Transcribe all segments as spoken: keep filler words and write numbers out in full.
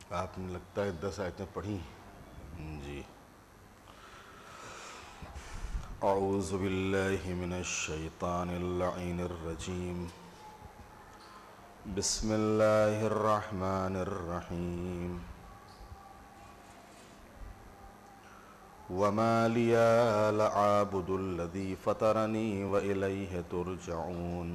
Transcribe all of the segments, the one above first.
آپ نے لگتا ہے دس آیتیں پڑھی جی. اعوذ باللہ من الشیطان اللعین الرجیم. بسم اللہ الرحمن الرحیم. وما لي لا أعبد الذي فطرني وإليه ترجعون.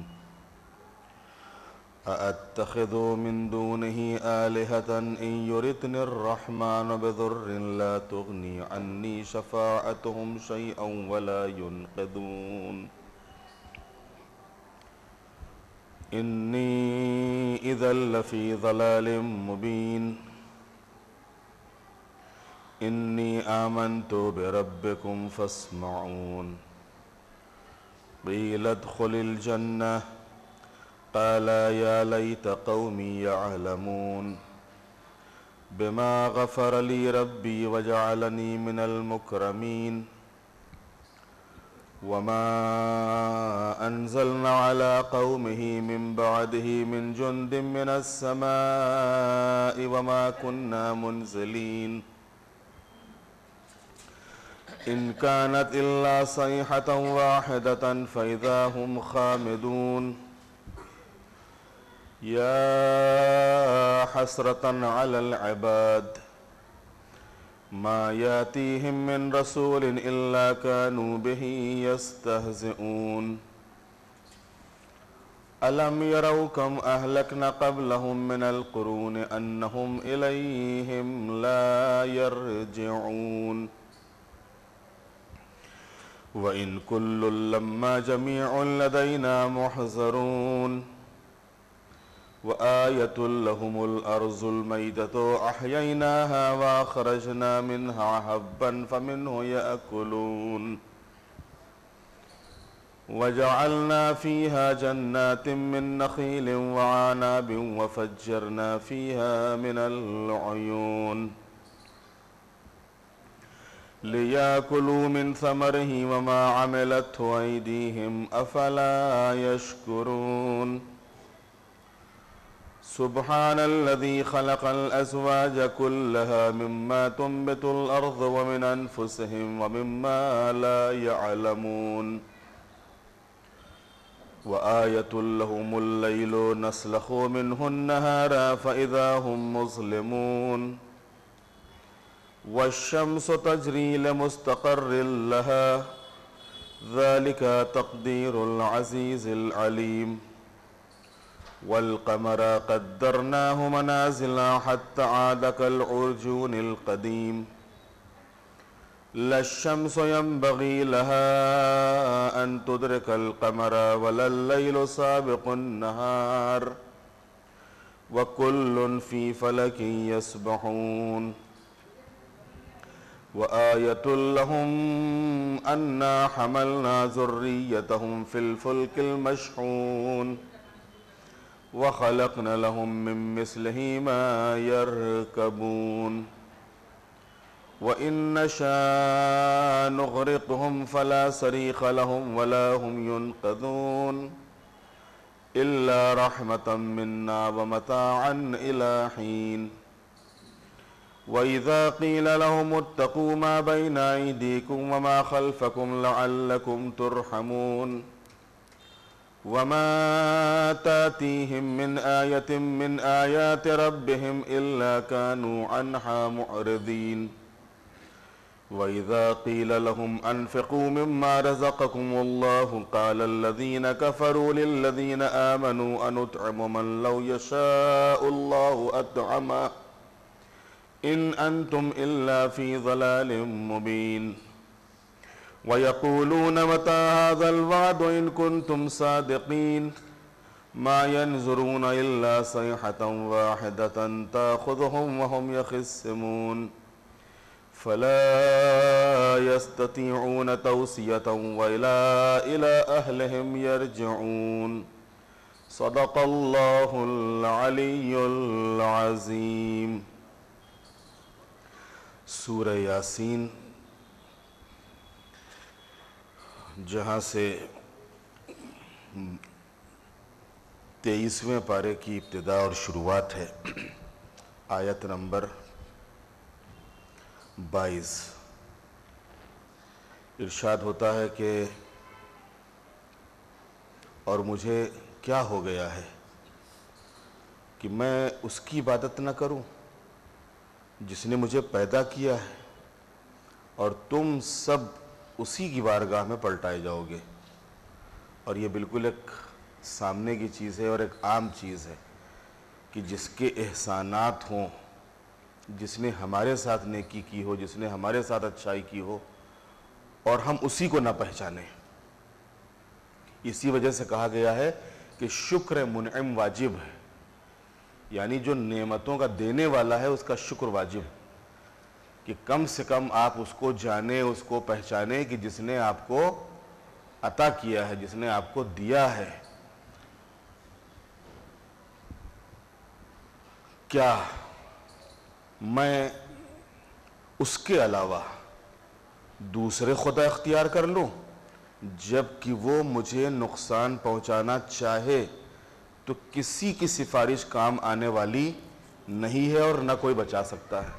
أأتخذ من دونه آلهة إن يردني الرحمن بضر لا تغني عني شفاعتهم شيئا ولا ينقذون. إني إذا لفي ضلال مبين. إني آمنت بربكم فاسمعون. قيل ادخل الجنة قال يا ليت قومي يعلمون. بما غفر لي ربي وجعلني من المكرمين. وما أنزلنا على قومه من بعده من جند من السماء وما كنا منزلين. إن كانت إلا صيحة واحدة فإذا هم خامدون. يا حسرة على العباد ما يأتيهم من رسول إلا كانوا به يستهزئون. ألم يروا كم أهلكنا قبلهم من القرون أنهم إليهم لا يرجعون. وإن كل لما جميع لدينا محضرون. وآية لهم الأرض الميتة أحييناها وأخرجنا منها حبا فمنه يأكلون. وجعلنا فيها جنات من نخيل وعناب وفجرنا فيها من العيون ليأكلوا من ثمره وما عملته أيديهم أفلا يشكرون. سبحان الذي خلق الأزواج كلها مما تنبت الأرض ومن أنفسهم ومما لا يعلمون. وآية لهم الليل نسلخ منه النهار فإذا هم مظلمون. والشمس تجري لمستقر لها ذلك تقدير العزيز العليم. والقمر قدرناه منازل حتى عاد كالعرجون القديم. لا الشمس ينبغي لها أن تدرك القمر ولا الليل سابق النهار وكل في فلك يسبحون. وآية لهم أنا حملنا ذريتهم في الفلك المشحون وخلقنا لهم من مثله ما يركبون. وإن نشاء نغرقهم فلا صريخ لهم ولا هم ينقذون إلا رحمة منا ومتاعا إلى حين. وإذا قيل لهم اتقوا ما بين أيديكم وما خلفكم لعلكم ترحمون. وما تأتيهم من آية من آيات ربهم إلا كانوا عنها معرضين. وإذا قيل لهم أنفقوا مما رزقكم الله قال الذين كفروا للذين آمنوا أنطعم من لو يشاء الله أطعمه إن أنتم إلا في ضلال مبين. ويقولون متى هذا الوعد إن كنتم صادقين. ما ينظرون إلا صيحة واحدة تأخذهم وهم يخصمون. فلا يستطيعون توصية ولا إلى أهلهم يرجعون. صدق الله العلي العظيم. سورہ یاسین جہاں سے تیئیسویں پارے کی ابتدا اور شروعات ہے، آیت نمبر بائیس ارشاد ہوتا ہے کہ اور مجھے کیا ہو گیا ہے کہ میں اس کی عبادت نہ کروں جس نے مجھے پیدا کیا ہے، اور تم سب اسی کی بارگاہ میں پلٹائے جاؤ گے۔ اور یہ بالکل ایک سامنے کی چیز ہے اور ایک عام چیز ہے کہ جس کے احسانات ہوں، جس نے ہمارے ساتھ نیکی کی ہو، جس نے ہمارے ساتھ اچھائی کی ہو، اور ہم اسی کو نہ پہچانیں۔ اسی وجہ سے کہا گیا ہے کہ شکر منعم واجب ہے، یعنی جو نعمتوں کا دینے والا ہے اس کا شکر واجب، کہ کم سے کم آپ اس کو جانیں، اس کو پہچانیں کہ جس نے آپ کو عطا کیا ہے، جس نے آپ کو دیا ہے۔ کیا میں اس کے علاوہ دوسرے خدا اختیار کر لوں جب کہ وہ مجھے نقصان پہنچانا چاہے تو کسی کی سفارش کام آنے والی نہیں ہے اور نہ کوئی بچا سکتا ہے،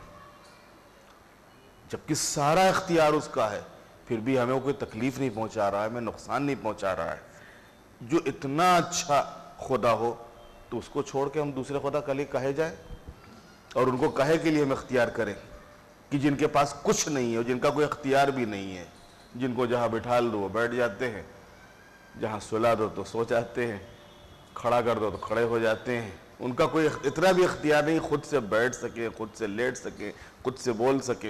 جبکہ سارا اختیار اس کا ہے، پھر بھی ہمیں کوئی تکلیف نہیں پہنچا رہا ہے، ہمیں نقصان نہیں پہنچا رہا ہے۔ جو اتنا اچھا خدا ہو تو اس کو چھوڑ کے ہم دوسرے خدا کے لیے کہے جائیں اور ان کو کہے کے لیے ہم اختیار کریں کہ جن کے پاس کچھ نہیں ہے اور جن کا کوئی اختیار بھی نہیں ہے، جن کو جہاں بٹھال دو وہ بیٹھ جاتے ہیں، جہاں سلا دو تو سو جاتے ہیں، کھڑا کر دو تو کھڑے ہو جاتے ہیں، ان کا کوئی اتنا بھی اختیار نہیں خود سے بیٹھ سکے، خود سے لیٹ سکے، خود سے بول سکے۔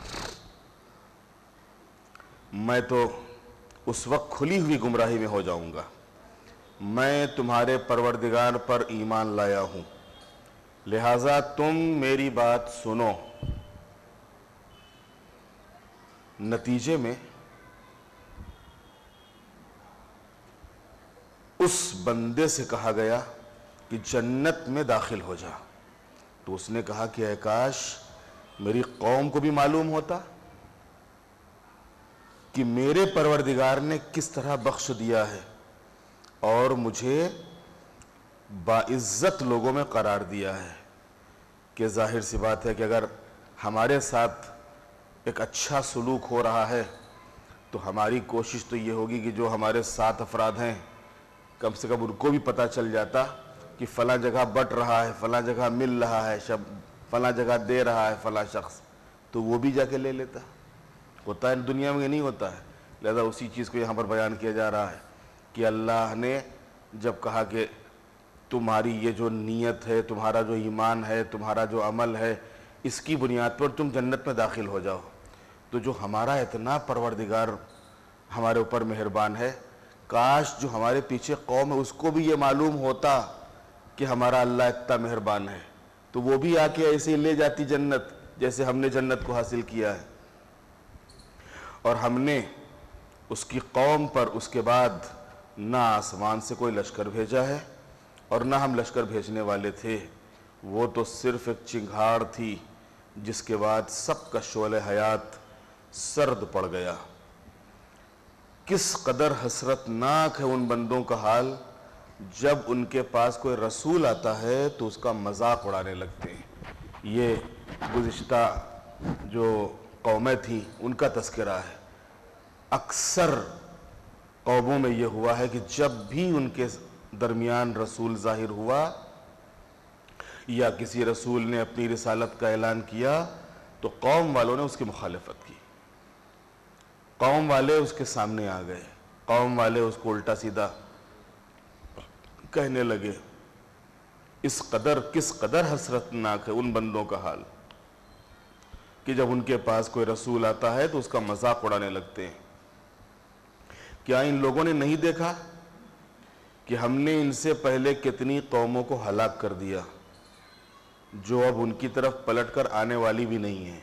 میں تو اس وقت کھلی ہوئی گمراہی میں ہو جاؤں گا۔ میں تمہارے پروردگار پر ایمان لایا ہوں، لہٰذا تم میری بات سنو۔ نتیجے میں اس بندے سے کہا گیا کہ جنت میں داخل ہو جا، تو اس نے کہا کہ اے کاش میری قوم کو بھی معلوم ہوتا کہ میرے پروردگار نے کس طرح بخش دیا ہے اور مجھے باعزت لوگوں میں قرار دیا ہے۔ کہ ظاہر سی بات ہے کہ اگر ہمارے ساتھ ایک اچھا سلوک ہو رہا ہے تو ہماری کوشش تو یہ ہوگی کہ جو ہمارے ساتھ افراد ہیں کم سے کم ان کو بھی پتہ چل جاتا کہ فلاں جگہ بٹ رہا ہے، فلاں جگہ مل رہا ہے، شب فلاں جگہ دے رہا ہے فلاں شخص، تو وہ بھی جا کے لے لیتا۔ ہوتا ہے دنیا میں نہیں ہوتا ہے، لہذا اسی چیز کو یہاں پر بیان کیا جا رہا ہے کہ اللہ نے جب کہا کہ تمہاری یہ جو نیت ہے، تمہارا جو ایمان ہے، تمہارا جو عمل ہے، اس کی بنیاد پر تم جنت میں داخل ہو جاؤ، تو جو ہمارا اتنا پروردگار ہمارے اوپر مہربان ہے، کاش جو ہمارے پیچھے قوم ہے اس کو بھی یہ معلوم ہوتا کہ ہمارا اللہ اتنا مہربان ہے، تو وہ بھی آ کے ایسے ہی لے جاتی جنت جیسے ہم نے جنت کو حاصل کیا ہے۔ اور ہم نے اس کی قوم پر اس کے بعد نہ آسمان سے کوئی لشکر بھیجا ہے اور نہ ہم لشکر بھیجنے والے تھے، وہ تو صرف ایک چنگھاڑ تھی جس کے بعد سب کا شعلہ حیات سرد پڑ گیا۔ کس قدر حسرت ناک ہے ان بندوں کا حال جب ان کے پاس کوئی رسول آتا ہے تو اس کا مذاق اڑانے لگتے ہیں۔ یہ گزشتہ جو قومیں تھیں ان کا تذکرہ ہے۔ اکثر قوموں میں یہ ہوا ہے کہ جب بھی ان کے درمیان رسول ظاہر ہوا یا کسی رسول نے اپنی رسالت کا اعلان کیا تو قوم والوں نے اس کی مخالفت کی، قوم والے اس کے سامنے آ گئے، قوم والے اس کو الٹا سیدھا کہنے لگے۔ اس قدر کس قدر حسرت ناک ہے ان بندوں کا حال کہ جب ان کے پاس کوئی رسول آتا ہے تو اس کا مذاق اڑانے لگتے ہیں۔ کیا ان لوگوں نے نہیں دیکھا کہ ہم نے ان سے پہلے کتنی قوموں کو ہلاک کر دیا جو اب ان کی طرف پلٹ کر آنے والی بھی نہیں ہیں،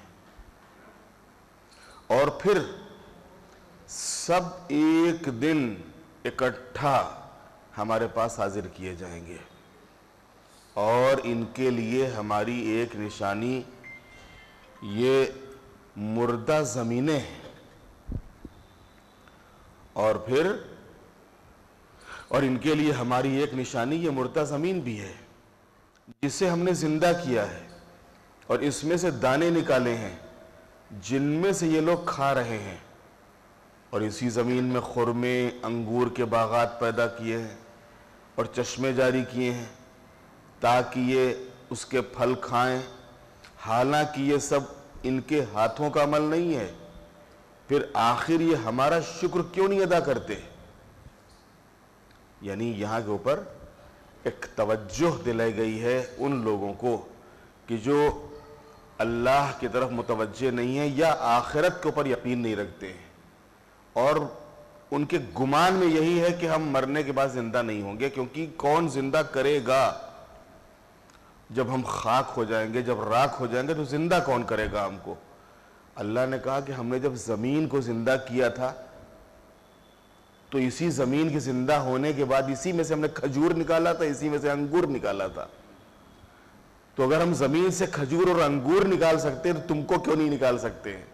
اور پھر سب ایک دن اکٹھا ہمارے پاس حاضر کیے جائیں گے، اور ان کے لیے ہماری ایک نشانی یہ مردہ زمینیں ہیں، اور پھر اور ان کے لیے ہماری ایک نشانی یہ مردہ زمین بھی ہے جسے ہم نے زندہ کیا ہے، اور اس میں سے دانے نکالے ہیں جن میں سے یہ لوگ کھا رہے ہیں، اور اسی زمین میں خرمے انگور کے باغات پیدا کیے ہیں اور چشمے جاری کیے ہیں تاکہ یہ اس کے پھل کھائیں، حالانکہ یہ سب ان کے ہاتھوں کا عمل نہیں ہے، پھر آخر یہ ہمارا شکر کیوں نہیں ادا کرتے؟ یعنی یہاں کے اوپر ایک توجہ دلائی گئی ہے ان لوگوں کو کہ جو اللہ کی طرف متوجہ نہیں ہے یا آخرت کے اوپر یقین نہیں رکھتے ہیں، اور ان کے گمان میں یہی ہے کہ ہم مرنے کے بعد زندہ نہیں ہوں گے، کیونکہ کون زندہ کرے گا؟ جب ہم خاک ہو جائیں گے، جب راکھ ہو جائیں گے تو زندہ کون کرے گا ہم کو؟ اللہ نے کہا کہ ہم نے جب زمین کو زندہ کیا تھا تو اسی زمین کے زندہ ہونے کے بعد اسی میں سے ہم نے کھجور نکالا تھا، اسی میں سے انگور نکالا تھا۔ تو اگر ہم زمین سے کھجور اور انگور نکال سکتے ہیں تو تم کو کیوں نہیں نکال سکتے ہیں؟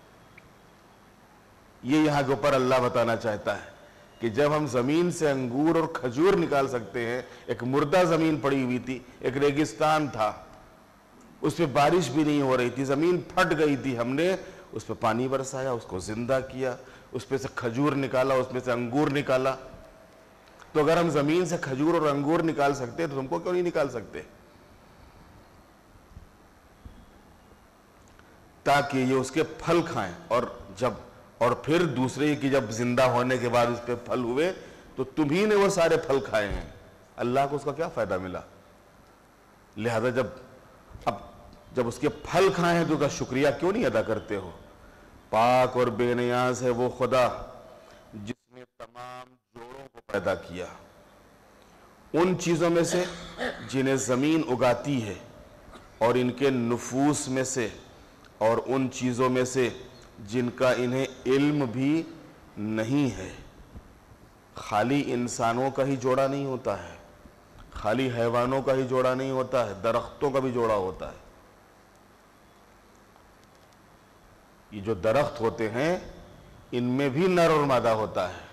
یہ یہاں کے اوپر اللہ بتانا چاہتا ہے کہ جب ہم زمین سے انگور اور کھجور نکال سکتے ہیں، ایک مردہ زمین پڑی ہوئی تھی، ایک ریگستان تھا، اس پہ بارش بھی نہیں ہو رہی تھی، زمین پھٹ گئی تھی، ہم نے اس پہ پانی برسایا، اس کو زندہ کیا، اس پہ سے کھجور نکالا، اس میں سے انگور نکالا۔ تو اگر ہم زمین سے کھجور اور انگور نکال سکتے ہیں تو تم کو کیوں نہیں نکال سکتے؟ تاکہ یہ اس کے پھل کھائیں، اور جب اور پھر دوسرے کی جب زندہ ہونے کے بعد اس پہ پھل ہوئے تو تمہیں نے وہ سارے پھل کھائے ہیں، اللہ کو اس کا کیا فائدہ ملا؟ لہذا جب اب جب اس کے پھل کھائے ہیں تو اس کا شکریہ کیوں نہیں ادا کرتے ہو؟ پاک اور بے نیاز ہے وہ خدا جس نے تمام جوڑوں کو پیدا کیا، ان چیزوں میں سے جنہیں زمین اگاتی ہے، اور ان کے نفوس میں سے، اور ان چیزوں میں سے جن کا انہیں علم بھی نہیں ہے۔ خالی انسانوں کا ہی جوڑا نہیں ہوتا ہے، خالی حیوانوں کا ہی جوڑا نہیں ہوتا ہے، درختوں کا بھی جوڑا ہوتا ہے۔ یہ جو درخت ہوتے ہیں ان میں بھی نر اور مادہ ہوتا ہے۔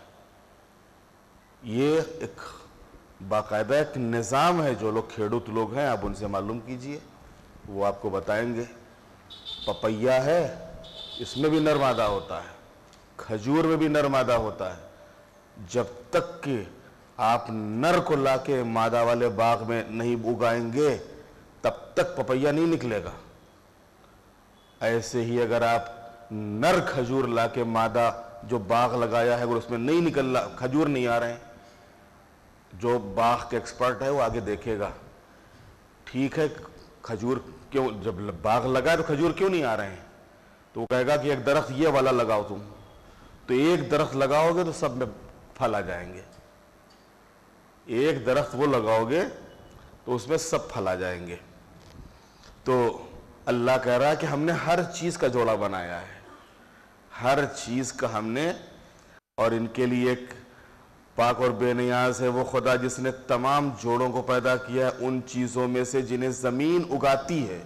یہ ایک باقاعدہ ایک نظام ہے، جو لوگ کھیڑوت لوگ ہیں آپ ان سے معلوم کیجئے، وہ آپ کو بتائیں گے۔ پپیا ہے، اس میں بھی نر مادہ ہوتا ہے، کھجور میں بھی نر مادہ ہوتا ہے۔ جب تک کہ آپ نر کو لا کے مادہ والے باغ میں نہیں اگائیں گے تب تک پپیا نہیں نکلے گا۔ ایسے ہی اگر آپ نر کھجور لا کے مادہ جو باغ لگایا ہے اگر اس میں نہیں نکل رہا، کھجور نہیں آ رہے ہیں، جو باغ کے ایکسپرٹ ہے وہ آگے دیکھے گا، ٹھیک ہے کھجور کیوں، جب باغ لگا ہے تو کھجور کیوں نہیں آ رہے ہیں؟ تو وہ کہے گا کہ ایک درخت یہ والا لگاؤ تم، تو ایک درخت لگاؤ گے تو سب میں پھل آ جائیں گے، ایک درخت وہ لگاؤ گے تو اس میں سب پھل آ جائیں گے۔ تو اللہ کہہ رہا ہے کہ ہم نے ہر چیز کا جوڑا بنایا ہے، ہر چیز کا ہم نے، اور ان کے لیے ایک پاک اور بے نیاز ہے وہ خدا جس نے تمام جوڑوں کو پیدا کیا ہے ان چیزوں میں سے جنہیں زمین اگاتی ہے،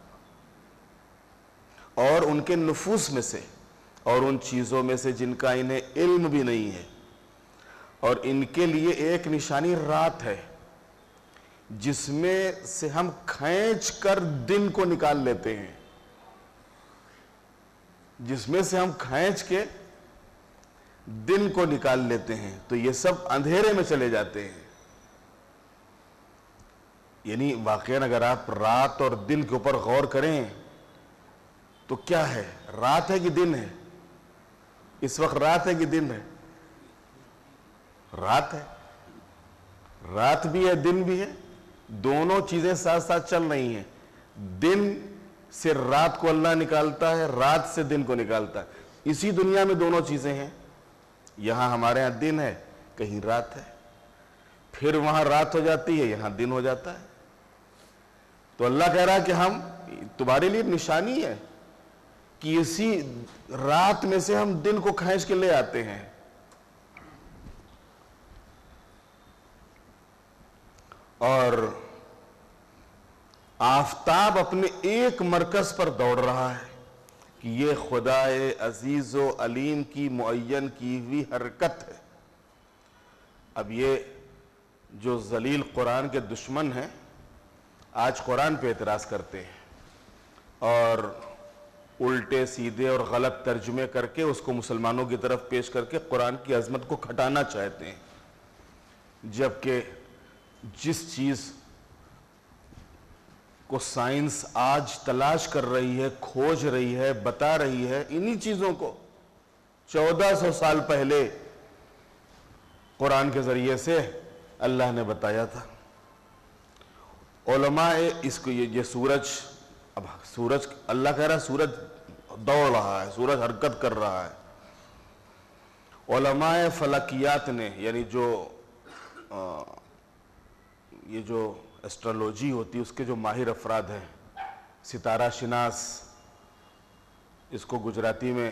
اور ان کے نفوس میں سے، اور ان چیزوں میں سے جن کا انہیں علم بھی نہیں ہے، اور ان کے لیے ایک نشانی رات ہے جس میں سے ہم کھینچ کر دن کو نکال لیتے ہیں، جس میں سے ہم کھینچ کے دن کو نکال لیتے ہیں، تو یہ سب اندھیرے میں چلے جاتے ہیں۔ یعنی واقعاً اگر آپ رات اور دن کے اوپر غور کریں تو کیا ہے، رات ہے کہ دن ہے؟ اس وقت رات ہے کہ دن ہے؟ رات ہے، رات بھی ہے دن بھی ہے، دونوں چیزیں ساتھ ساتھ چل رہی ہیں۔ دن سے رات کو اللہ نکالتا ہے، رات سے دن کو نکالتا ہے، اسی دنیا میں دونوں چیزیں ہیں۔ یہاں ہمارے ہاں دن ہے، کہیں رات ہے، پھر وہاں رات ہو جاتی ہے، یہاں دن ہو جاتا ہے۔ تو اللہ کہہ رہا ہے کہ ہم تمہارے لیے نشانی ہے کہ اسی رات میں سے ہم دن کو کھینچ کے لے آتے ہیں۔ اور آفتاب اپنے ایک مرکز پر دوڑ رہا ہے کہ یہ خدا عزیز و علیم کی معین کی ہوئی حرکت ہے۔ اب یہ جو ذلیل قرآن کے دشمن ہیں آج قرآن پہ اعتراض کرتے ہیں اور الٹے سیدھے اور غلط ترجمے کر کے اس کو مسلمانوں کی طرف پیش کر کے قرآن کی عظمت کو کھٹانا چاہتے ہیں، جبکہ جس چیز کو سائنس آج تلاش کر رہی ہے، کھوج رہی ہے، بتا رہی ہے، انہی چیزوں کو چودہ سو سال پہلے قرآن کے ذریعے سے اللہ نے بتایا تھا۔ علماء اس کو یہ سورج، اب سورج اللہ کہہ رہا ہے سورج دوڑ رہا ہے، سورج حرکت کر رہا ہے۔ علماء فلکیات نے، یعنی جو یہ جو ایسٹرولوجی ہوتی ہے اس کے جو ماہر افراد ہیں، ستارہ شناس، اس کو گجراتی میں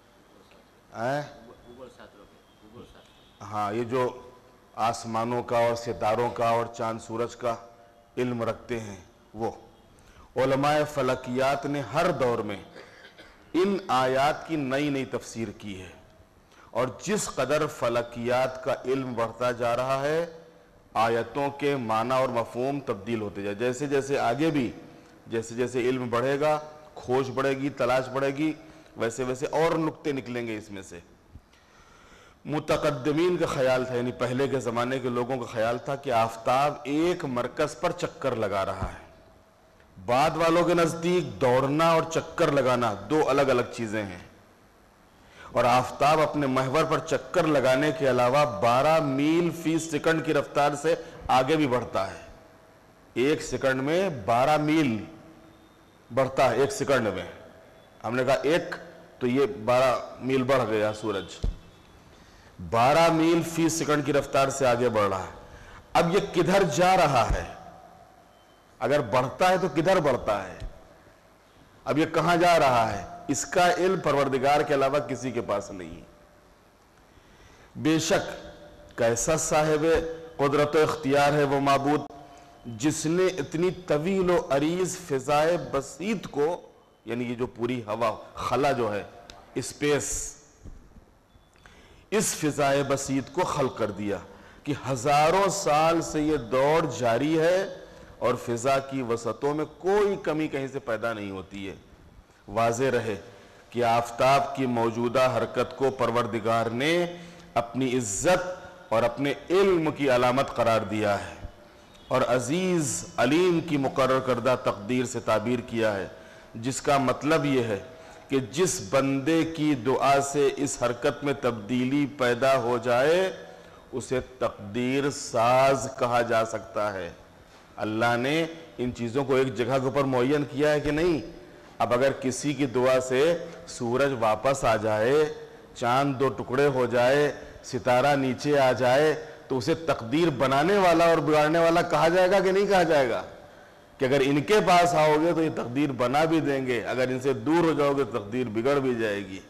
ہاں یہ جو آسمانوں کا اور ستاروں کا اور چاند سورج کا علم رکھتے ہیں، وہ علماء فلکیات نے ہر دور میں ان آیات کی نئی نئی تفسیر کی ہے، اور جس قدر فلکیات کا علم بڑھتا جا رہا ہے آیتوں کے معنی اور مفہوم تبدیل ہوتے جائے، جیسے جیسے آگے بھی جیسے جیسے علم بڑھے گا، کھوج بڑھے گی، تلاش بڑھے گی، ویسے ویسے اور نکتے نکلیں گے اس میں سے۔ متقدمین کا خیال تھا، یعنی پہلے کے زمانے کے لوگوں کا خیال تھا کہ آفتاب ایک مرکز پر چکر لگا رہا ہے۔ بعد والوں کے نزدیک دوڑنا اور چکر لگانا دو الگ الگ چیزیں ہیں، اور آفتاب اپنے محور پر چکر لگانے کے علاوہ بارہ میل فی سیکنڈ کی رفتار سے آگے بھی بڑھتا ہے۔ ایک سیکنڈ میں بارہ میل بڑھتا ہے، ایک سیکنڈ میں۔ ہم نے کہا ایک تو یہ بارہ میل بڑھ گیا سورج، بارہ میل فی سیکنڈ کی رفتار سے آگے بڑھ رہا ہے۔ اب یہ کدھر جا رہا ہے؟ اگر بڑھتا ہے تو کدھر بڑھتا ہے؟ اب یہ کہاں جا رہا ہے؟ اس کا علم پروردگار کے علاوہ کسی کے پاس نہیں۔ بے شک کیسا صاحب قدرت و اختیار ہے وہ معبود جس نے اتنی طویل و عریض فضائے بسیط کو، یعنی یہ جو پوری ہوا خلا جو ہے اسپیس، اس فضائے بسیط کو خلق کر دیا کہ ہزاروں سال سے یہ دوڑ جاری ہے اور فضا کی وسعتوں میں کوئی کمی کہیں سے پیدا نہیں ہوتی ہے۔ واضح رہے کہ آفتاب کی موجودہ حرکت کو پروردگار نے اپنی عزت اور اپنے علم کی علامت قرار دیا ہے، اور عزیز علیم کی مقرر کردہ تقدیر سے تعبیر کیا ہے، جس کا مطلب یہ ہے کہ جس بندے کی دعا سے اس حرکت میں تبدیلی پیدا ہو جائے اسے تقدیر ساز کہا جا سکتا ہے۔ اللہ نے ان چیزوں کو ایک جگہ کے اوپر معین کیا ہے کہ نہیں؟ اب اگر کسی کی دعا سے سورج واپس آ جائے، چاند دو ٹکڑے ہو جائے، ستارہ نیچے آ جائے، تو اسے تقدیر بنانے والا اور بگاڑنے والا کہا جائے گا کہ نہیں کہا جائے گا؟ کہ اگر ان کے پاس آؤ گے تو یہ تقدیر بنا بھی دیں گے، اگر ان سے دور ہو جاؤ گے تو تقدیر بگڑ بھی جائے گی۔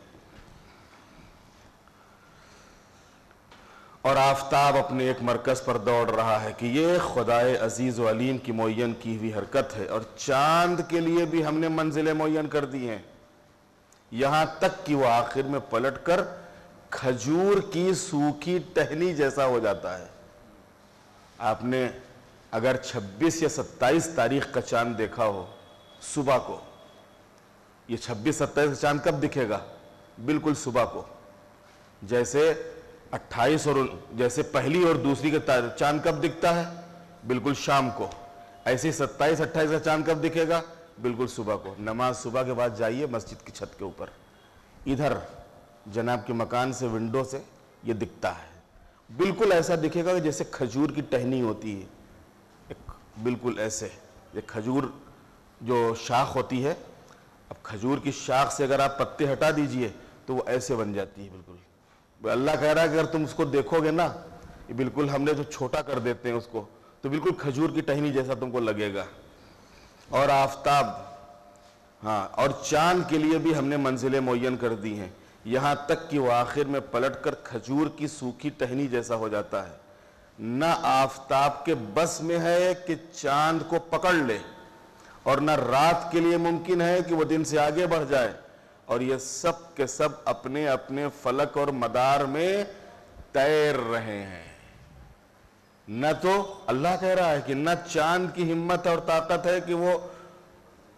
اور آفتاب اپنے ایک مرکز پر دوڑ رہا ہے کہ یہ خدائے عزیز و علیم کی معین کی ہوئی حرکت ہے، اور چاند کے لیے بھی ہم نے منزلیں معین کر دی ہیں، یہاں تک کہ وہ آخر میں پلٹ کر کھجور کی سوکھی ٹہنی جیسا ہو جاتا ہے۔ آپ نے اگر چھبیس یا ستائیس تاریخ کا چاند دیکھا ہو صبح کو، یہ چھبیس ستائیس کا چاند کب دکھے گا؟ بالکل صبح کو، جیسے اٹھائیس اور جیسے پہلی اور دوسری کا چاند کب دکھتا ہے؟ بالکل شام کو۔ ایسے ستائیس اٹھائیس کا چاند کب دکھے گا؟ بالکل صبح کو۔ نماز صبح کے بعد جائیے مسجد کی چھت کے اوپر، ادھر جناب کے مکان سے ونڈو سے یہ دکھتا ہے، بالکل ایسا دکھے گا جیسے کھجور کی ٹہنی ہوتی ہے، ایک بالکل ایسے۔ یہ کھجور جو شاخ ہوتی ہے، اب کھجور کی شاخ سے اگر آپ پتے ہٹا دیجئے تو وہ ایسے بن جاتی ہے بالکل۔ اللہ کہہ رہا ہے کہ اگر تم اس کو دیکھو گے نا، یہ بالکل ہم نے جو چھوٹا کر دیتے ہیں اس کو، تو بالکل کھجور کی ٹہنی جیسا تم کو لگے گا۔ اور آفتاب، ہاں، اور چاند کے لیے بھی ہم نے منزلیں معین کر دی ہیں، یہاں تک کہ وہ آخر میں پلٹ کر کھجور کی سوکھی ٹہنی جیسا ہو جاتا ہے۔ نہ آفتاب کے بس میں ہے کہ چاند کو پکڑ لے، اور نہ رات کے لیے ممکن ہے کہ وہ دن سے آگے بڑھ جائے، اور یہ سب کے سب اپنے اپنے فلک اور مدار میں تیر رہے ہیں۔ نہ تو اللہ کہہ رہا ہے کہ نہ چاند کی ہمت اور طاقت ہے کہ وہ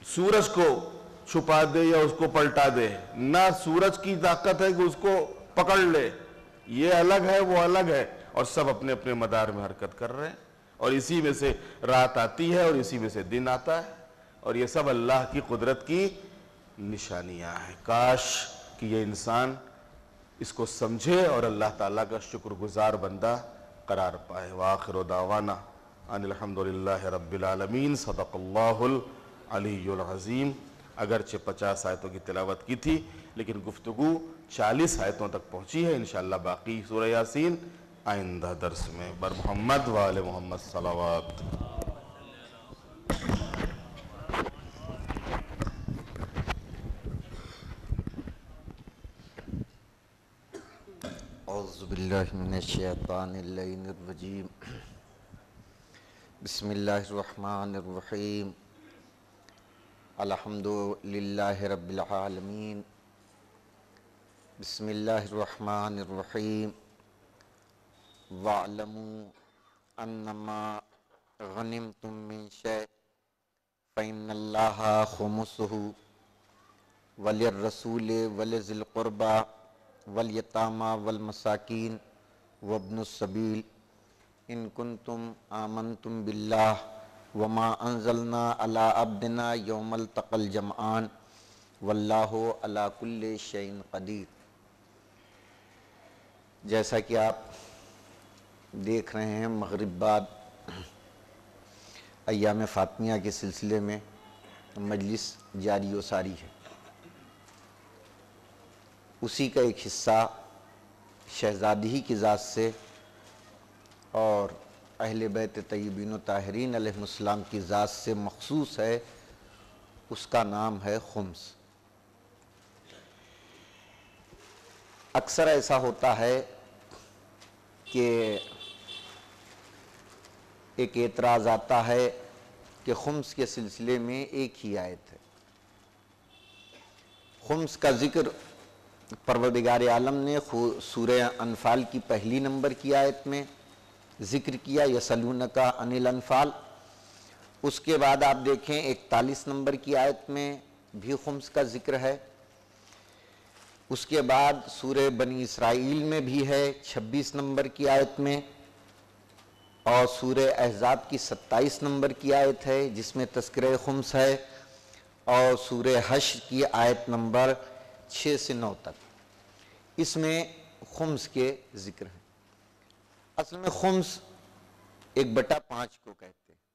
سورج کو چھپا دے یا اس کو پلٹا دے، نہ سورج کی طاقت ہے کہ اس کو پکڑ لے، یہ الگ ہے وہ الگ ہے، اور سب اپنے اپنے مدار میں حرکت کر رہے ہیں، اور اسی میں سے رات آتی ہے اور اسی میں سے دن آتا ہے، اور یہ سب اللہ کی قدرت کی نشانیاں ہیں۔ کاش کہ یہ انسان اس کو سمجھے اور اللہ تعالیٰ کا شکر گزار بندہ قرار پائے۔ وآخر دعوانا ان الحمدللہ رب العالمین۔ صدق اللہ العلی العظیم۔ اگرچہ پچاس آیتوں کی تلاوت کی تھی لیکن گفتگو چالیس آیتوں تک پہنچی ہے، انشاءاللہ باقی سورہ یاسین آئندہ درس میں۔ بر محمد و آل محمد صلوات۔ اعوذ باللہ من الشیطان اللعین الرجیم۔ بسم اللہ الرحمن الرحیم۔ الحمد للہ رب العالمین۔ بسم اللہ الرحمن الرحیم۔ وَاعْلَمُوا أَنَّمَا غَنِمْتُم مِّن شَيْءٍ فَإِنَّ اللَّهَ خُمُسُهُ وَلِلرَّسُولِ وَلِذِي الْقُرْبَى وَالْيَتَامَى وَالْمَسَاكِينِ وَابْنِ السَّبِيلِ إِن كُنتُمْ آمَنْتُمْ بِاللَّهِ وَمَا أَنزَلْنَا عَلَىٰ عَبْدِنَا يَوْمَ الْتَقَى الْجَمْعَانِ وَاللَّهُ عَلَىٰ كُلِّ شَيْءٍ قَدِيرٌ۔ جیسا کہ آپ دیکھ رہے ہیں، مغرب بعد ایام فاطمیہ کے سلسلے میں مجلس جاری و ساری ہے، اسی کا ایک حصہ شہزادی کی ذات سے اور اہل بیت طیبین و طاہرین علیہ السلام کی ذات سے مخصوص ہے، اس کا نام ہے خمس۔ اکثر ایسا ہوتا ہے کہ ایک اعتراض آتا ہے کہ خمس کے سلسلے میں ایک ہی آیت ہے۔ خمس کا ذکر پروردگار عالم نے سورہ انفال کی پہلی نمبر کی آیت میں ذکر کیا، یسألونک عن الانفال۔ اس کے بعد آپ دیکھیں اکتالیس نمبر کی آیت میں بھی خمس کا ذکر ہے، اس کے بعد سورہ بنی اسرائیل میں بھی ہے چھبیس نمبر کی آیت میں، اور سورہ احزاب کی ستائیس نمبر کی آیت ہے جس میں تذکرہ خمس ہے، اور سورہ حشر کی آیت نمبر چھ سے نو تک اس میں خمس کے ذکر ہیں۔ اصل میں خمس ایک بٹا پانچ کو کہتے ہیں۔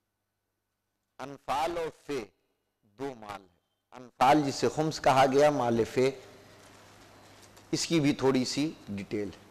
انفال اور فے دو مال ہے، انفال جسے خمس کہا گیا، مال فے، اس کی بھی تھوڑی سی ڈیٹیل ہے۔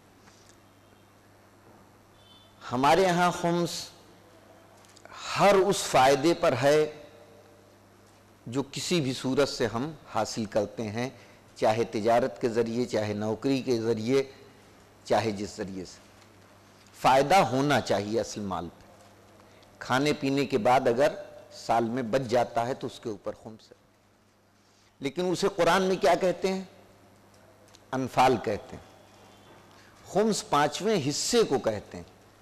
ہمارے ہاں خمس ہر اس فائدے پر ہے جو کسی بھی صورت سے ہم حاصل کرتے ہیں، چاہے تجارت کے ذریعے، چاہے نوکری کے ذریعے، چاہے جس ذریعے سے فائدہ ہونا چاہیے اصل مال پہ۔ کھانے پینے کے بعد اگر سال میں بچ جاتا ہے تو اس کے اوپر خمس ہے، لیکن اسے قرآن میں کیا کہتے ہیں؟ انفال کہتے ہیں۔ خمس پانچویں حصے کو کہتے ہیں۔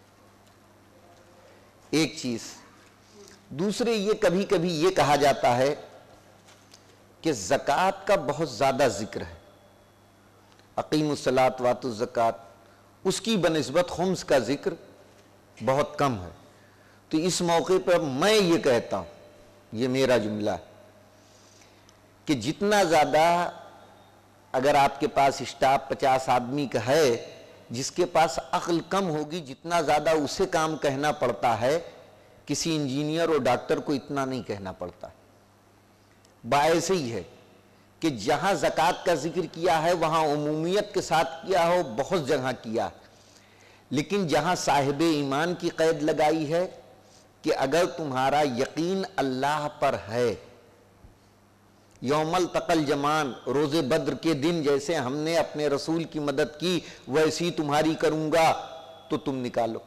ایک چیز دوسرے، یہ کبھی کبھی یہ کہا جاتا ہے کہ زکوٰۃ کا بہت زیادہ ذکر ہے، اقیموا الصلاۃ وآتوا الزکوٰۃ، اس کی بنسبت خمس کا ذکر بہت کم ہے۔ تو اس موقع پر میں یہ کہتا ہوں، یہ میرا جملہ ہے، کہ جتنا زیادہ اگر آپ کے پاس اسٹاف پچاس آدمی کا ہے، جس کے پاس عقل کم ہوگی جتنا زیادہ اسے کام کہنا پڑتا ہے، کسی انجینئر اور ڈاکٹر کو اتنا نہیں کہنا پڑتا۔ باعث ہی ہے کہ جہاں زکوٰۃ کا ذکر کیا ہے وہاں عمومیت کے ساتھ کیا ہو، بہت جگہ کیا، لیکن جہاں صاحب ایمان کی قید لگائی ہے کہ اگر تمہارا یقین اللہ پر ہے، یوم التقى الجمعان، روز بدر کے دن جیسے ہم نے اپنے رسول کی مدد کی ویسی تمہاری کروں گا، تو تم نکالو۔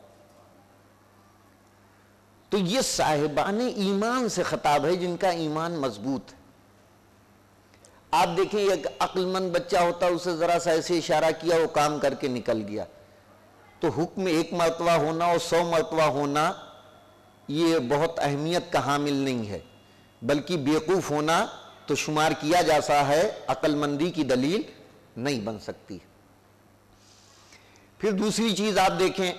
تو یہ صاحبان ایمان سے خطاب ہے جن کا ایمان مضبوط ہے۔ آپ دیکھیں ایک عقل مند بچہ ہوتا، اسے ذرا سا ایسے اشارہ کیا، وہ کام کر کے نکل گیا۔ تو حکم ایک مرتبہ ہونا اور سو مرتبہ ہونا یہ بہت اہمیت کا حامل نہیں ہے۔ بلکہ بیوقوف ہونا تو شمار کیا جاتا ہے، عقل مندی کی دلیل نہیں بن سکتی۔ پھر دوسری چیز آپ دیکھیں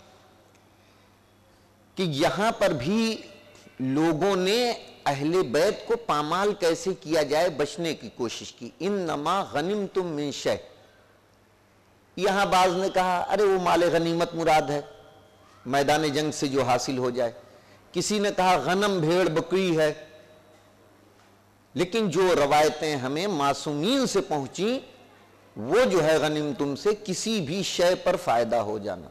کہ یہاں پر بھی لوگوں نے اہل بیت کو پامال کیسے کیا جائے بچنے کی کوشش کی۔ انما غنمتم من شیء، یہاں بعض نے کہا ارے وہ مال غنیمت مراد ہے، میدان جنگ سے جو حاصل ہو جائے، کسی نے کہا غنم بھیڑ بکری ہے، لیکن جو روایتیں ہمیں معصومین سے پہنچیں وہ جو ہے غنیمتم سے کسی بھی شے پر فائدہ ہو جانا۔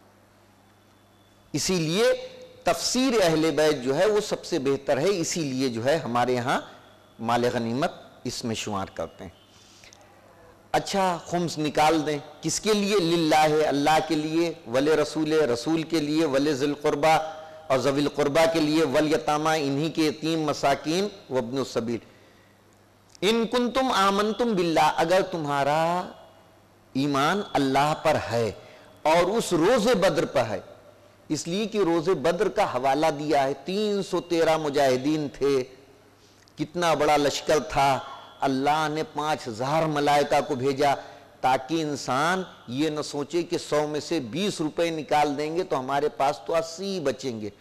اسی لیے تفسیر اہل بیت جو ہے وہ سب سے بہتر ہے، اسی لیے جو ہے ہمارے یہاں مال غنیمت اس میں شمار کرتے ہیں۔ اچھا خمس نکال دیں، کس کے لیے؟ للہ، اللہ کے لیے، ول رسول، رسول کے لیے، ول ذی القربہ اور ذوی القربہ کے لیے، والیتامى، انہی کے یتیم مساکین، وابن السبیل۔ ان کنتم آمنتم باللہ، اگر تمہارا ایمان اللہ پر ہے اور اس روز بدر پر ہے، اس لیے کہ روز بدر کا حوالہ دیا ہے، تین سو تیرہ مجاہدین تھے، کتنا بڑا لشکر تھا، اللہ نے پانچ ہزار ملائکہ کو بھیجا تاکہ انسان یہ نہ سوچے کہ سو میں سے بیس روپے نکال دیں گے تو ہمارے پاس تو اسی بچیں گے،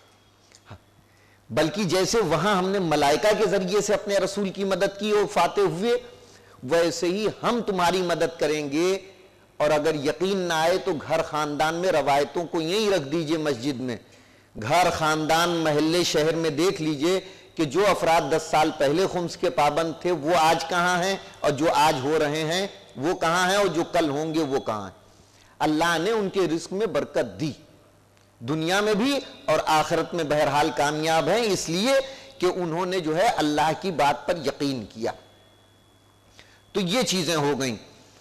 بلکہ جیسے وہاں ہم نے ملائکہ کے ذریعے سے اپنے رسول کی مدد کی اور فاتح ہوئے، ویسے ہی ہم تمہاری مدد کریں گے۔ اور اگر یقین نہ آئے تو گھر خاندان میں روایتوں کو یہیں رکھ دیجئے، مسجد میں، گھر خاندان محلے شہر میں دیکھ لیجئے کہ جو افراد دس سال پہلے خمس کے پابند تھے وہ آج کہاں ہیں، اور جو آج ہو رہے ہیں وہ کہاں ہیں، اور جو کل ہوں گے وہ کہاں ہیں۔ اللہ نے ان کے رزق میں برکت دی، دنیا میں بھی اور آخرت میں بہرحال کامیاب ہیں، اس لیے کہ انہوں نے جو ہے اللہ کی بات پر یقین کیا۔ تو یہ چیزیں ہو گئیں۔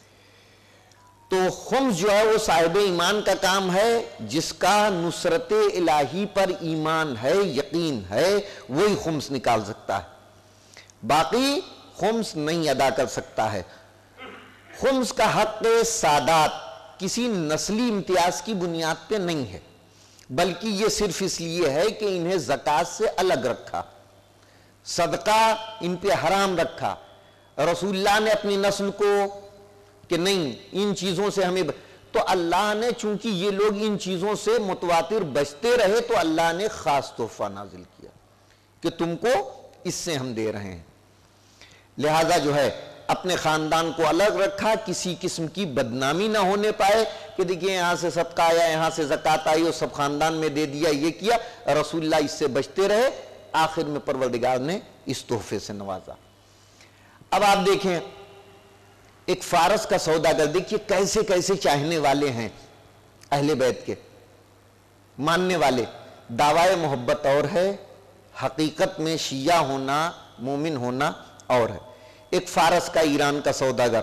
تو خمس جو ہے وہ صاحب ایمان کا کام ہے، جس کا نصرت الہی پر ایمان ہے، یقین ہے، وہی خمس نکال سکتا ہے، باقی خمس نہیں ادا کر سکتا ہے۔ خمس کا حق سادات کسی نسلی امتیاز کی بنیاد پہ نہیں ہے، بلکہ یہ صرف اس لیے ہے کہ انہیں زکوٰۃ سے الگ رکھا، صدقہ ان پہ حرام رکھا۔ رسول اللہ نے اپنی نسل کو کہ نہیں ان چیزوں سے ہمیں ب... تو اللہ نے چونکہ یہ لوگ ان چیزوں سے متواتر بچتے رہے تو اللہ نے خاص تحفہ نازل کیا کہ تم کو اس سے ہم دے رہے ہیں، لہذا جو ہے اپنے خاندان کو الگ رکھا، کسی قسم کی بدنامی نہ ہونے پائے کہ دیکھیں یہاں سے صدقہ آیا، یہاں سے زکوٰۃ آئی اور سب خاندان میں دے دیا، یہ کیا۔ رسول اللہ اس سے بچتے رہے، آخر میں پروردگار نے اس تحفے سے نوازا۔ اب آپ دیکھیں ایک فارس کا سوداگر، دیکھیے کیسے کیسے چاہنے والے ہیں اہل بیت کے، ماننے والے، دعوی محبت اور ہے، حقیقت میں شیعہ ہونا، مومن ہونا اور ہے۔ ایک فارس کا، ایران کا سوداگر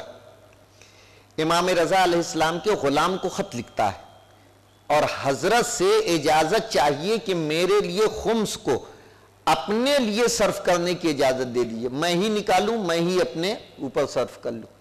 امام رضا علیہ السلام کے غلام کو خط لکھتا ہے اور حضرت سے اجازت چاہیے کہ میرے لیے خمس کو اپنے لیے صرف کرنے کی اجازت دے دیجیے، میں ہی نکالوں، میں ہی اپنے اوپر صرف کر لوں۔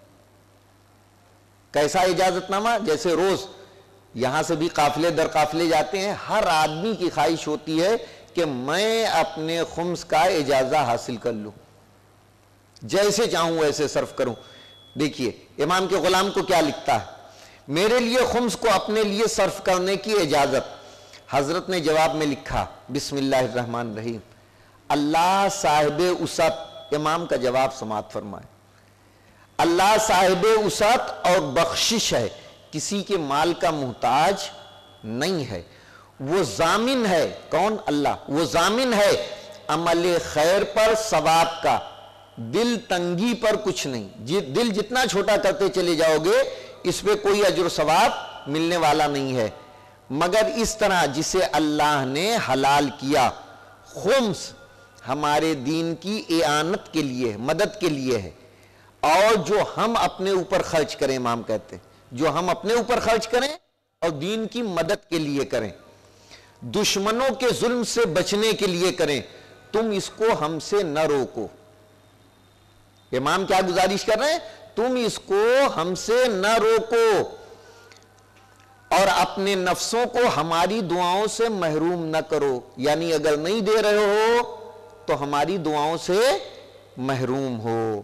کیسا اجازت نامہ؟ جیسے روز یہاں سے بھی قافلے در قافلے جاتے ہیں، ہر آدمی کی خواہش ہوتی ہے کہ میں اپنے خمس کا اجازہ حاصل کر لوں، جیسے چاہوں ویسے صرف کروں۔ دیکھیے امام کے غلام کو کیا لکھتا ہے، میرے لیے خمس کو اپنے لیے صرف کرنے کی اجازت۔ حضرت نے جواب میں لکھا بسم اللہ الرحمن الرحیم، اللہ صاحب وسعت، امام کا جواب سماعت فرمائے، اللہ صاحب وسعت اور بخشش ہے، کسی کے مال کا محتاج نہیں ہے، وہ ضامن ہے، کون؟ اللہ، وہ ضامن ہے عمل خیر پر ثواب کا، دل تنگی پر کچھ نہیں، دل جتنا چھوٹا کرتے چلے جاؤ گے اس پہ کوئی اجر و ثواب ملنے والا نہیں ہے، مگر اس طرح جسے اللہ نے حلال کیا۔ خمس ہمارے دین کی اعانت کے لیے، مدد کے لیے ہے، اور جو ہم اپنے اوپر خرچ کریں، امام کہتے ہیں جو ہم اپنے اوپر خرچ کریں اور دین کی مدد کے لیے کریں، دشمنوں کے ظلم سے بچنے کے لیے کریں، تم اس کو ہم سے نہ روکو۔ امام کیا گزارش کر رہے ہیں؟ تم اس کو ہم سے نہ روکو اور اپنے نفسوں کو ہماری دعاؤں سے محروم نہ کرو، یعنی اگر نہیں دے رہے ہو تو ہماری دعاؤں سے محروم ہو۔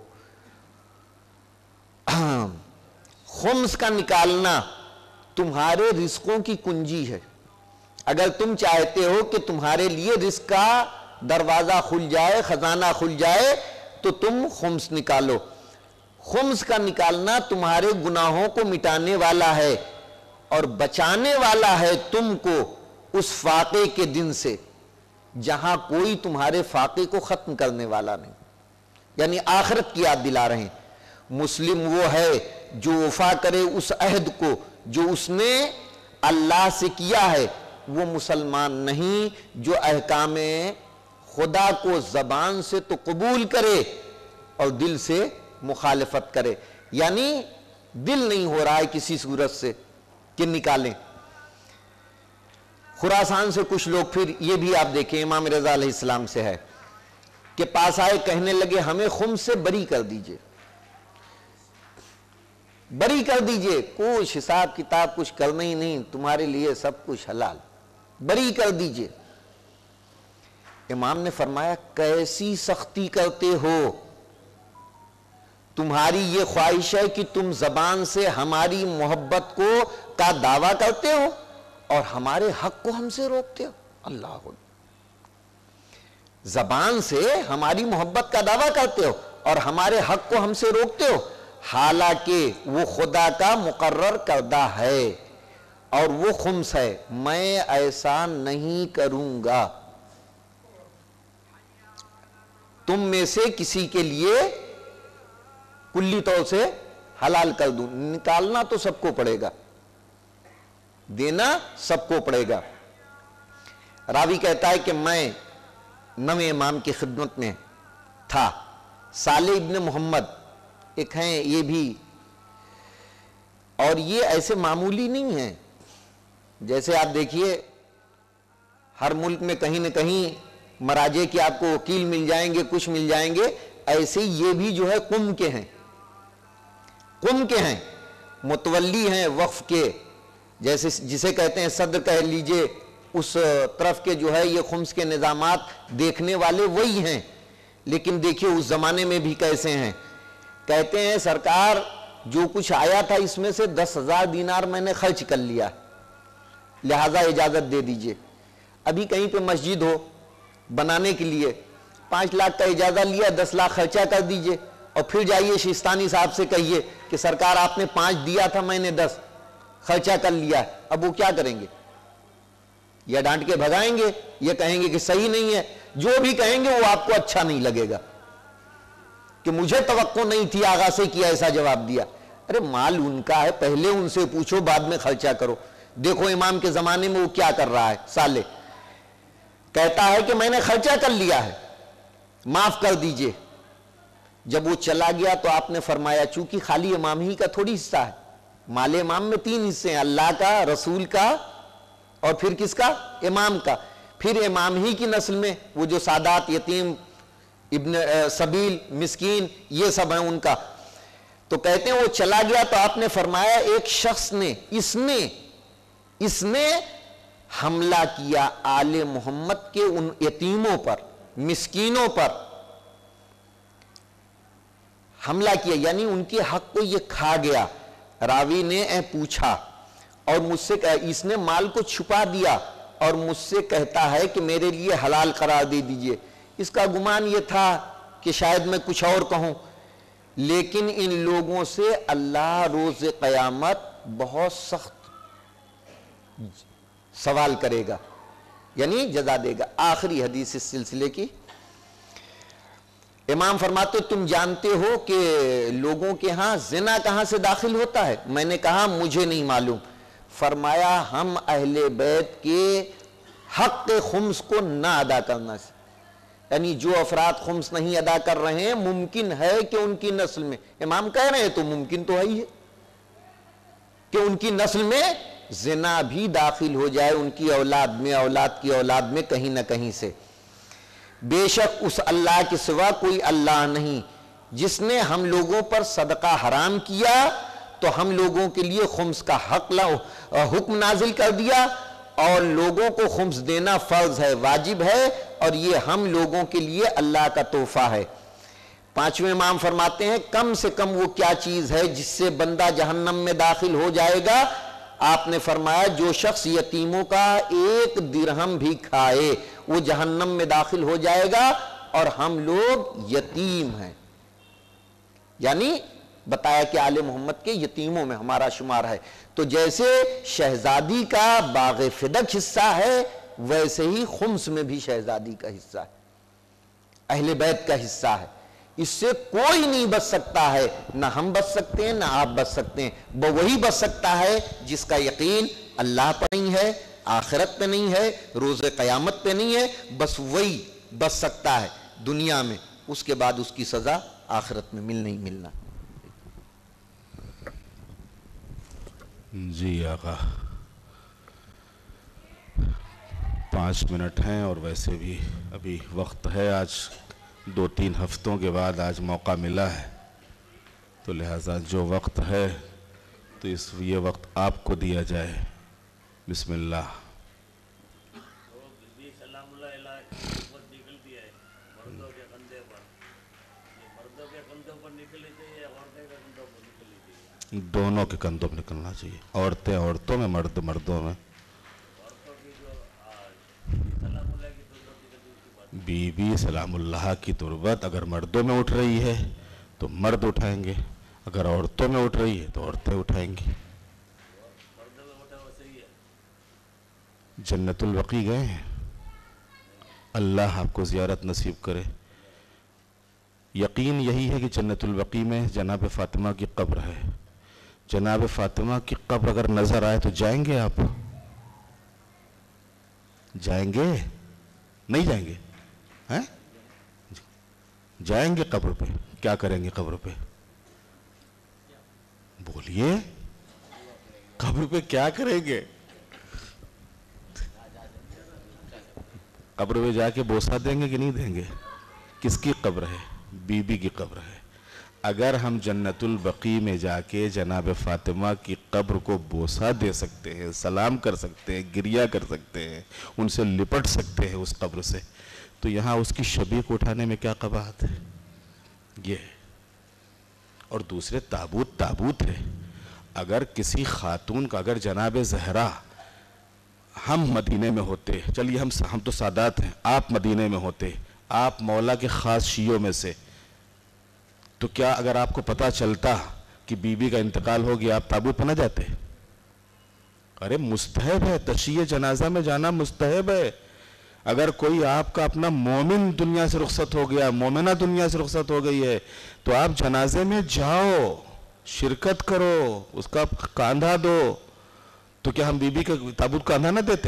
خمس کا نکالنا تمہارے رزقوں کی کنجی ہے۔ اگر تم چاہتے ہو کہ تمہارے لیے رزق کا دروازہ کھل جائے، خزانہ کھل جائے، تو تم خمس نکالو۔ خمس کا نکالنا تمہارے گناہوں کو مٹانے والا ہے اور بچانے والا ہے تم کو اس فاقے کے دن سے جہاں کوئی تمہارے فاقے کو ختم کرنے والا نہیں، یعنی آخرت کی یاد دلا رہے ہیں۔ مسلم وہ ہے جو وفا کرے اس عہد کو جو اس نے اللہ سے کیا ہے، وہ مسلمان نہیں جو احکام خدا کو زبان سے تو قبول کرے اور دل سے مخالفت کرے، یعنی دل نہیں ہو رہا ہے کسی صورت سے کہ نکالیں۔ خراسان سے کچھ لوگ، پھر یہ بھی آپ دیکھیں امام رضا علیہ السلام سے ہے کہ پاس آئے، کہنے لگے ہمیں خمس سے بری کر دیجئے، بری کر دیجئے، کچھ حساب کتاب کچھ کرنا ہی نہیں، تمہارے لیے سب کچھ حلال، بری کر دیجئے۔ امام نے فرمایا کیسی سختی کرتے ہو، تمہاری یہ خواہش ہے کہ تم زبان سے ہماری محبت کو کا دعویٰ کرتے ہو اور ہمارے حق کو ہم سے روکتے ہو۔ اللہ اکبر، زبان سے ہماری محبت کا دعویٰ کرتے ہو اور ہمارے حق کو ہم سے روکتے ہو، حالانکہ وہ خدا کا مقرر کردہ ہے اور وہ خمس ہے، میں ایسا نہیں کروں گا۔ تم میں سے کسی کے لیے کلی طور سے حلال کر دوں، نکالنا تو سب کو پڑے گا، دینا سب کو پڑے گا۔ راوی کہتا ہے کہ میں نویں امام کی خدمت میں تھا، صالح ابن محمد ایک ہیں یہ بھی، اور یہ ایسے معمولی نہیں ہیں، جیسے آپ دیکھیے ہر ملک میں کہیں نہ کہیں مراجع کے آپ کو وکیل مل جائیں گے، کچھ مل جائیں گے، ایسے یہ بھی جو ہے قم کے ہیں، قم کے ہیں، متولی ہیں وقف کے، جیسے جسے کہتے ہیں صدر کہہ لیجئے، اس طرف کے جو ہے یہ خمس کے نظامات دیکھنے والے وہی ہیں۔ لیکن دیکھیے اس زمانے میں بھی کیسے ہیں، کہتے ہیں سرکار جو کچھ آیا تھا اس میں سے دس ہزار دینار میں نے خرچ کر لیا، لہذا اجازت دے دیجئے۔ ابھی کہیں پہ مسجد ہو بنانے کے لیے پانچ لاکھ کا اجازت لیا، دس لاکھ خرچہ کر دیجئے، اور پھر جائیے شیستانی صاحب سے کہیے کہ سرکار آپ نے پانچ دیا تھا، میں نے دس خرچہ کر لیا ہے۔ اب وہ کیا کریں گے؟ یا ڈانٹ کے بھگائیں گے، یا کہیں گے کہ صحیح نہیں ہے، جو بھی کہیں گے وہ آپ کو اچھا نہیں لگے گا کہ مجھے توقع نہیں تھی آغا سے کیا ایسا جواب دیا۔ ارے مال ان کا ہے، پہلے ان سے پوچھو بعد میں خرچہ کرو۔ دیکھو امام کے زمانے میں وہ کیا کر رہا ہے، صالح کہتا ہے کہ میں نے خرچہ کر لیا ہے، معاف کر دیجئے۔ جب وہ چلا گیا تو آپ نے فرمایا چونکہ خالی امام ہی کا تھوڑی حصہ ہے، مال امام میں تین حصے ہیں، اللہ کا، رسول کا اور پھر کس کا؟ امام کا۔ پھر امام ہی کی نسل میں وہ جو سادات، یتیم، ابن سبیل، مسکین، یہ سب ہیں ان کا۔ تو کہتے ہیں وہ چلا گیا تو آپ نے فرمایا ایک شخص نے اس نے اس نے حملہ کیا آل محمد کے ان یتیموں پر، مسکینوں پر حملہ کیا، یعنی ان کے حق کو یہ کھا گیا۔ راوی نے اے پوچھا اور مجھ سے کہا، اس نے مال کو چھپا دیا اور مجھ سے کہتا ہے کہ میرے لیے حلال قرار دے دیجئے۔ اس کا گمان یہ تھا کہ شاید میں کچھ اور کہوں، لیکن ان لوگوں سے اللہ روز قیامت بہت سخت سوال کرے گا، یعنی جزا دے گا۔ آخری حدیث اس سلسلے کی، امام فرماتے تم جانتے ہو کہ لوگوں کے ہاں زنا کہاں سے داخل ہوتا ہے؟ میں نے کہا مجھے نہیں معلوم۔ فرمایا ہم اہل بیت کے حق خمس کو نہ ادا کرنا سے، یعنی جو افراد خمس نہیں ادا کر رہے ہیں ممکن ہے کہ ان کی نسل میں، امام کہہ رہے ہیں تو ممکن تو ہے ہی ہے کہ ان کی نسل میں زنا بھی داخل ہو جائے، ان کی اولاد میں، اولاد کی اولاد میں، کہیں نہ کہیں سے۔ بے شک اس اللہ کے سوا کوئی اللہ نہیں جس نے ہم لوگوں پر صدقہ حرام کیا تو ہم لوگوں کے لیے خمس کا حق حکم نازل کر دیا، اور لوگوں کو خمس دینا فرض ہے، واجب ہے، اور یہ ہم لوگوں کے لیے اللہ کا تحفہ ہے۔ پانچویں امام فرماتے ہیں کم سے کم وہ کیا چیز ہے جس سے بندہ جہنم میں داخل ہو جائے گا؟ آپ نے فرمایا جو شخص یتیموں کا ایک درہم بھی کھائے وہ جہنم میں داخل ہو جائے گا، اور ہم لوگ یتیم ہیں، یعنی بتایا کہ آل محمد کے یتیموں میں ہمارا شمار ہے۔ تو جیسے شہزادی کا باغ فدق حصہ ہے، ویسے ہی خمس میں بھی شہزادی کا حصہ ہے، اہل بیت کا حصہ ہے۔ اس سے کوئی نہیں بچ سکتا ہے، نہ ہم بچ سکتے ہیں نہ آپ بچ سکتے ہیں، وہ وہی بچ سکتا ہے جس کا یقین اللہ پر نہیں ہے، آخرت پہ نہیں ہے، روز قیامت پہ نہیں ہے، بس وہی بچ سکتا ہے دنیا میں، اس کے بعد اس کی سزا آخرت میں مل نہیں ملنا۔ جی آقا، پانچ منٹ ہیں اور ویسے بھی ابھی وقت ہے، آج دو تین ہفتوں کے بعد آج موقع ملا ہے، تو لہٰذا جو وقت ہے تو اس یہ وقت آپ کو دیا جائے۔ بسم اللہ۔ سلام اللہ علیہ اوپر نکلتی ہے مردوں کے کندھے پر، یہ مردوں کے کندھوں پر نکلنی چاہیے، عورتیں کے کندھوں پر نکلنی چاہیے؟ دونوں کے کندھوں پر نکلنا چاہیے، عورتیں عورتوں میں، مرد مردوں میں۔ عورتوں کی جو سلام اللہ کی تربت نکلتی اس کی بات، بی بی سلام اللہ کی تربت اگر مردوں میں اٹھ رہی ہے تو مرد اٹھائیں گے، اگر عورتوں میں اٹھ رہی ہے تو عورتیں اٹھائیں گی۔ مردوں میں اٹھا وہ صحیح ہے۔ جنت البقیع گئے ہیں؟ اللہ آپ کو زیارت نصیب کرے۔ یقین یہی ہے کہ جنت البقیع میں جناب فاطمہ کی قبر ہے، جناب فاطمہ کی قبر اگر نظر آئے تو جائیں گے آپ؟ جائیں گے؟ نہیں جائیں گے؟ ہیں؟ جائیں گے قبر پہ؟ کیا کریں گے قبر پہ؟ بولیے، قبر پہ کیا کریں گے؟ قبر پہ جا کے بوسہ دیں گے کہ نہیں دیں گے؟ کس کی قبر ہے؟ بی بی کی قبر ہے۔ اگر ہم جنت البقیع میں جا کے جناب فاطمہ کی قبر کو بوسہ دے سکتے ہیں، سلام کر سکتے ہیں، گریہ کر سکتے ہیں، ان سے لپٹ سکتے ہیں اس قبر سے، تو یہاں اس کی شبیہ کو اٹھانے میں کیا قباحت ہے؟ یہ ہے۔ اور دوسرے تابوت تابوت ہے، اگر کسی خاتون کا، اگر جناب زہرا ہم مدینے میں ہوتے، چلیے ہم ہم تو سادات ہیں، آپ مدینے میں ہوتے، آپ مولا کے خاص شیعوں میں سے، تو کیا اگر آپ کو پتا چلتا کہ بی بی کا انتقال ہو گیا آپ تابوت پہ نہ جاتے؟ ارے مستحب ہے، تشییع جنازہ میں جانا مستحب ہے۔ اگر کوئی آپ کا اپنا مومن دنیا سے رخصت ہو گیا، مومنہ دنیا سے رخصت ہو گئی ہے، تو آپ جنازے میں جاؤ، شرکت کرو، اس کا کاندھا دو۔ تو کیا ہم بی بی کا تابوت کاندھا نہ دیتے؟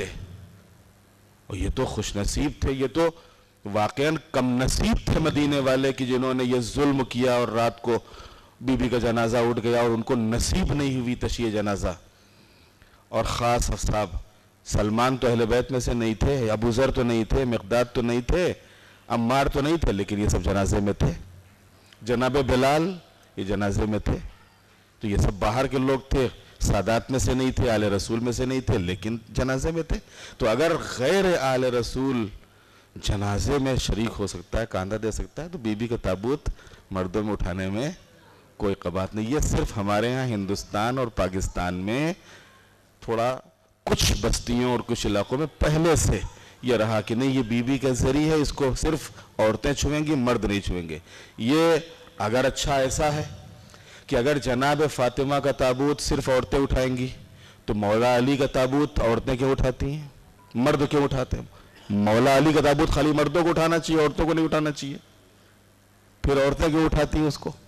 اور یہ تو خوش نصیب تھے، یہ تو واقعاً کم نصیب تھے مدینے والے کہ جنہوں نے یہ ظلم کیا اور رات کو بی بی کا جنازہ اٹھ گیا اور ان کو نصیب نہیں ہوئی تشییع جنازہ۔ اور خاص اصحاب، سلمان تو اہل بیت میں سے نہیں تھے، ابو ذر تو نہیں تھے، مقداد تو نہیں تھے، عمار تو نہیں تھے، لیکن یہ سب جنازے میں تھے۔ جناب بلال یہ جنازے میں تھے، تو یہ سب باہر کے لوگ تھے، سادات میں سے نہیں تھے، آل رسول میں سے نہیں تھے، لیکن جنازے میں تھے۔ تو اگر غیر آل رسول جنازے میں شریک ہو سکتا ہے، کاندھا دے سکتا ہے، تو بی بی کا تابوت مردوں میں اٹھانے میں کوئی قباحت نہیں۔ یہ صرف ہمارے ہاں ہندوستان اور پاکستان میں تھوڑا کچھ بستیوں اور کچھ علاقوں میں پہلے سے یہ رہا کہ نہیں، یہ بی بی کا ذریعہ ہے، اس کو صرف عورتیں چھوئیں گی، مرد نہیں چھوئیں گے۔ یہ اگر اچھا ایسا ہے کہ اگر جناب فاطمہ کا تابوت صرف عورتیں اٹھائیں گی تو مولا علی کا تابوت عورتیں کیوں اٹھاتی ہیں، مرد کیوں اٹھاتے ہیں؟ مولا علی کا تابوت خالی مردوں کو اٹھانا چاہیے، عورتوں کو نہیں اٹھانا چاہیے، پھر عورتیں کیوں اٹھاتی ہیں اس کو؟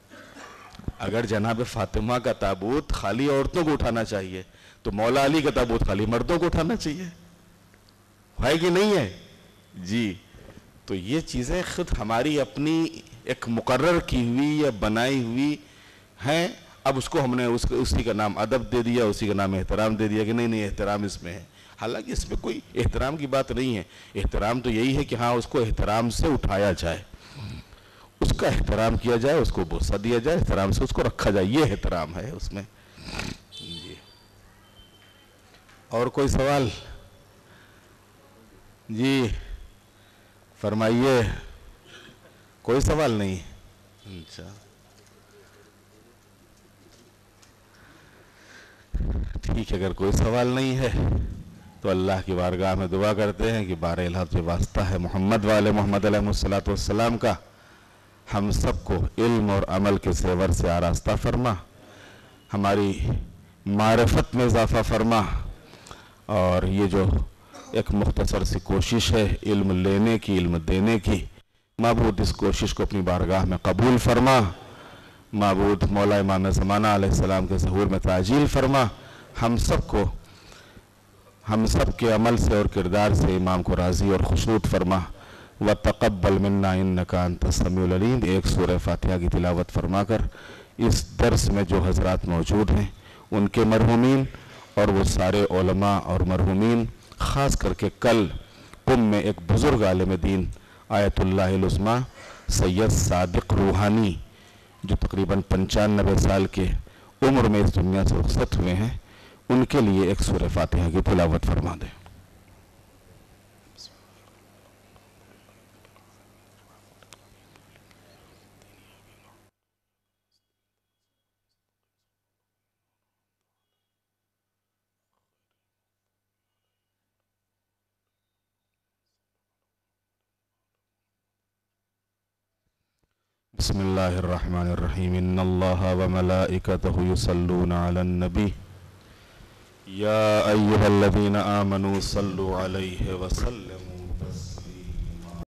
اگر جناب فاطمہ کا تابوت خالی عورتوں کو اٹھانا چاہیے تو مولا علی کا تابوت خالی مردوں کو اٹھانا چاہیے، ہے کہ نہیں ہے؟ جی، تو یہ چیزیں خود ہماری اپنی ایک مقرر کی ہوئی یا بنائی ہوئی ہیں، اب اس کو ہم نے اس اسی کا نام ادب دے دیا، اسی کا نام احترام دے دیا کہ نہیں نہیں احترام اس میں ہے، حالانکہ اس میں کوئی احترام کی بات نہیں ہے۔ احترام تو یہی ہے کہ ہاں اس کو احترام سے اٹھایا جائے، اس کا احترام کیا جائے، اس کو بوسہ دیا جائے، احترام سے اس کو رکھا جائے، یہ احترام ہے اس میں۔ جی، اور کوئی سوال؟ جی فرمائیے، کوئی سوال نہیں؟ اچھا ٹھیک ہے، اگر کوئی سوال نہیں ہے تو اللہ کی بارگاہ میں دعا کرتے ہیں کہ بارہ الہ جو واسطہ ہے محمد والے محمد علیہ الصلوۃ والسلام کا، ہم سب کو علم اور عمل کے زیور سے آراستہ فرما، ہماری معرفت میں اضافہ فرما، اور یہ جو ایک مختصر سی کوشش ہے علم لینے کی، علم دینے کی، معبود اس کوشش کو اپنی بارگاہ میں قبول فرما، معبود مولا امام زمانہ علیہ السلام کے ظہور میں تعجیل فرما، ہم سب کو ہم سب کے عمل سے اور کردار سے امام کو راضی اور خوشنود فرما، وَتَقَبَّلْ مِنَّا إِنَّكَ أَنْتَ السَّمِيعُ الْعَلِيمُ۔ ایک سورہ فاتحہ کی تلاوت فرما کر اس درس میں جو حضرات موجود ہیں ان کے مرحومین اور وہ سارے علماء اور مرحومین، خاص کر کے کل قم میں ایک بزرگ عالم دین آیت اللہ العظمیٰ سید صادق روحانی جو تقریباً پنچانوے سال کے عمر میں اس دنیا سے رخصت ہوئے ہیں، ان کے لیے ایک سورہ فاتحہ کی تلاوت فرما دیں۔ بسم اللہ الرحمن الرحیم، ان اللہ وملائکتہ یصلون علی النبی یا ایہا الذین آمنوا صلوا علیہ وسلم